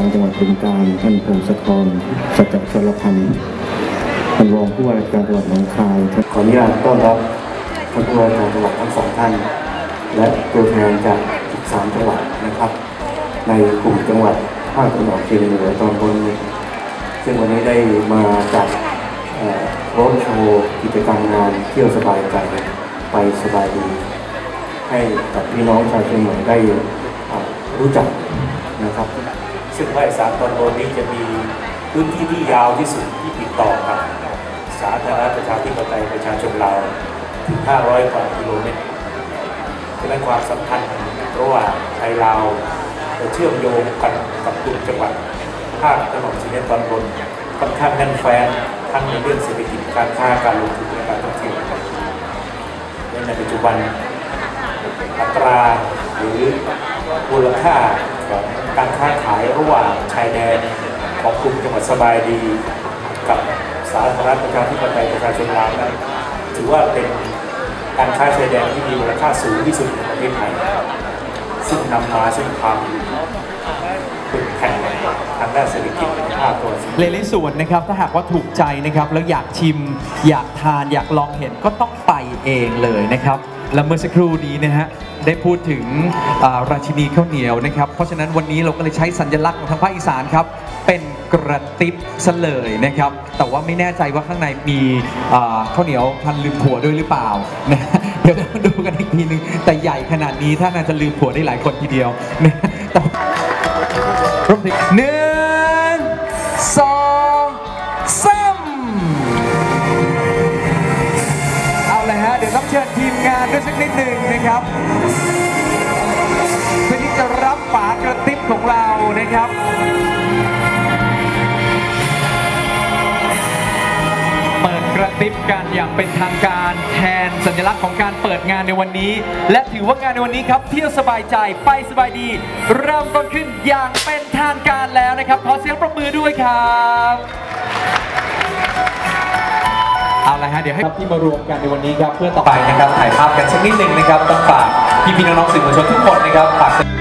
จังหวัดบึงกาฬท่านพงศธรสัจจชลพันธ์ท่านรองผู้ว่าราชการจังหวัดหนองคายขออนุญาตต้อนรับท่านผู้ว่าราชการจังหวัดทั้งสองท่านและตัวแทนจาก13จังหวัดนะครับในกลุ่มจังหวัดภาคตะวันออกเฉียงเหนือตอนบนซึ่งวันนี้ได้มาจัดรถโชว์กิจกรรมงานเที่ยวสบายใจไปสบายดีให้กับพี่น้องชาวเชียงใหม่ได้รู้จักนะครับซึ่งภาคอีสานตอนบนนี้จะมีพื้นที่ที่ยาวที่สุดที่ติดต่อกับสาธารณรัฐประชาธิปไตยประชาชนลาวถึง500 กว่ากิโลเมตรดังนั้นความสำคัญระหว่างไทยลาวจะเชื่อมโยงกันกับกลุ่มจังหวัดภาคตะวันออกเฉียงเหนือตอนบนค่อนข้างแน่นแฟ้นทั้งในเรื่องเศรษฐกิจการค้าการลงทุนและการท่องเที่ยวในปัจจุบันอัตราหรือมูลค่าของการค้าขายระหว่างชายแดนของกลุ่มจังหวัดสบายดีกับสาธารณรัฐประชาธิปไตยประชาชนลาวนั้นถือว่าเป็นการค้าชายแดนที่มีมูลค่าสูงที่สุดในประเทศไทยซึ่งนำมาซึ่งความเป็นแข่งทางด้านเศรษฐกิจในภาคตะวันออกหลายๆส่วนนะครับถ้าหากว่าถูกใจนะครับแล้วอยากชิมอยากทานอยากลองเห็นก็ต้องไปเองเลยนะครับและเมื่อสักครู่นี้นะฮะได้พูดถึงราชินีข้าวเหนียวนะครับเพราะฉะนั้นวันนี้เราก็เลยใช้สัญลักษณ์ของทางภาคอีสานครับเป็นกระติบซะเลยนะครับแต่ว่าไม่แน่ใจว่าข้างในมีข้าวเหนียวพันลืมผัวด้วยหรือเปล่านะเดี๋ยวเราดูกันอีกทีนึงแต่ใหญ่ขนาดนี้ถ้าน่าจะลืมผัวได้หลายคนทีเดียวนะรวมถึง1 2 3เอาเลยฮะเดี๋ยวต้องเชิญทีมงานด้วยสักนิดหนึ่งนะครับเพื่อที่จะรับฝากระติบของเรานะครับเปิดกระติบกันอย่างเป็นทางการแทนสัญลักษณ์ของการเปิดงานในวันนี้และถือว่างานในวันนี้ครับเที่ยวสบายใจไปสบายดีเริ่มต้นขึ้นอย่างเป็นทางการแล้วนะครับขอเสียงปรบมือด้วยครับเอาละฮะเดี๋ยวให้ที่มารวมกันในวันนี้ครับเพื่อต่อไปนะครับถ่ายภาพกันสักนิดหนึ่งนะครับต้องฝากพี่ๆน้องๆสื่อมวลชนทุกคนนะครับฝาก